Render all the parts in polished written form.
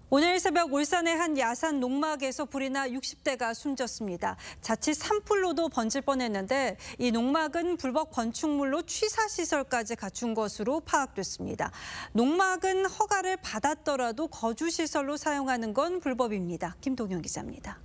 오늘 새벽 울산의 한 야산 농막에서 불이 나 60대가 숨졌습니다. 자칫 산불로도 번질 뻔했는데 이 농막은 불법 건축물로 취사시설까지 갖춘 것으로 파악됐습니다. 농막은 허가를 받았더라도 거주시설로 사용하는 건 불법입니다. 김동현 기자입니다.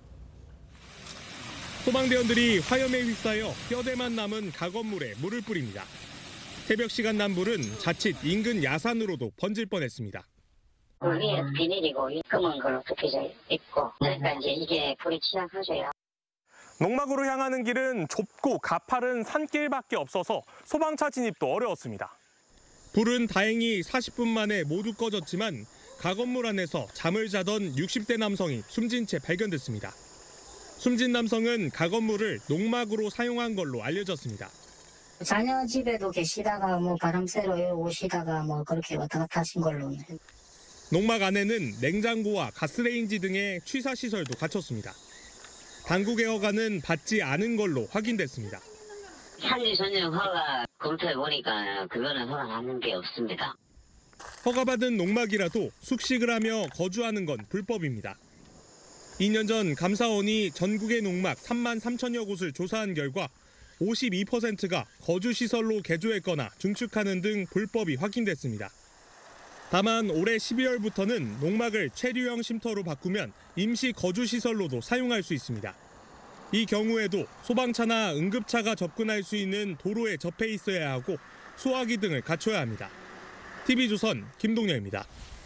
소방대원들이 화염에 휩싸여 뼈대만 남은 가건물에 물을 뿌립니다. 새벽 시간 난 불은 자칫 인근 야산으로도 번질 뻔했습니다. 위에 비닐이고 검은 걸로 덮여져 있고 그러니까 이제 이게 불이 취약하죠. 농막으로 향하는 길은 좁고 가파른 산길밖에 없어서 소방차 진입도 어려웠습니다. 불은 다행히 40분 만에 모두 꺼졌지만 가건물 안에서 잠을 자던 60대 남성이 숨진 채 발견됐습니다. 숨진 남성은 가건물을 농막으로 사용한 걸로 알려졌습니다. 자녀 집에도 계시다가 바람 쐬러 오시다가 그렇게 왔다 갔다 하신 걸로. 농막 안에는 냉장고와 가스레인지 등의 취사시설도 갖췄습니다. 당국의 허가는 받지 않은 걸로 확인됐습니다. 산지 전용 허가 검토해보니까 그거는 허가 받는 게 없습니다. 허가받은 농막이라도 숙식을 하며 거주하는 건 불법입니다. 2년 전 감사원이 전국의 농막 3만 3천여 곳을 조사한 결과 52%가 거주시설로 개조했거나 증축하는 등 불법이 확인됐습니다. 다만 올해 12월부터는 농막을 체류형 쉼터로 바꾸면 임시 거주시설로도 사용할 수 있습니다. 이 경우에도 소방차나 응급차가 접근할 수 있는 도로에 접해 있어야 하고 소화기 등을 갖춰야 합니다. TV조선 김동현입니다.